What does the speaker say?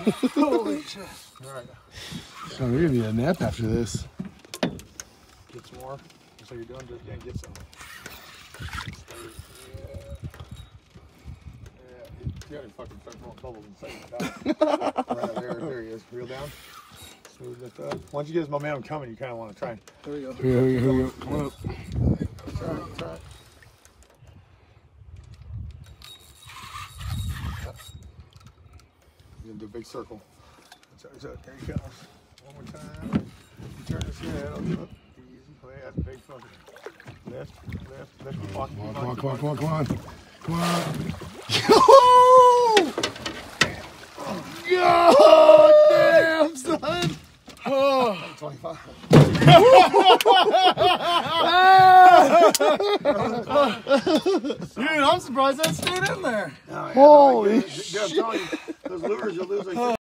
Holy shit. All right. Oh, we're gonna need a nap after this. Get some more. So you're doing just get some. You gotta fucking start blowing bubbles inside. Right there he is. Reel down. Smooth it up. Once you get his momentum coming, you kind of want to try. There we go. Here we go. Come on up. Try it. You're gonna do a big circle. There he goes. One more time. You turn his head. Easy. Oh, yeah, that's a big fucking lift. Come on. God damn, son. Oh, 25. Dude, I'm surprised that stayed in there. No, yeah, Holy shit. I'm telling you, those lures you'll lose like